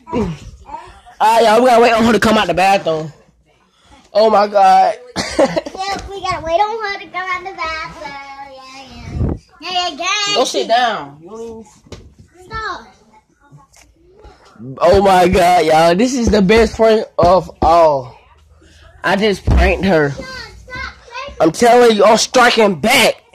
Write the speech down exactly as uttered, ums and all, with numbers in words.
Alright, y'all, we gotta wait on her to come out the bathroom. Oh my god. Yeah, we gotta wait on her to come out the bathroom. Yeah, yeah. Yeah, yeah, yeah. Go sit down. You don't even... Stop. Oh my god, y'all. This is the best prank of all. I just pranked her. I'm telling you, I'm striking back.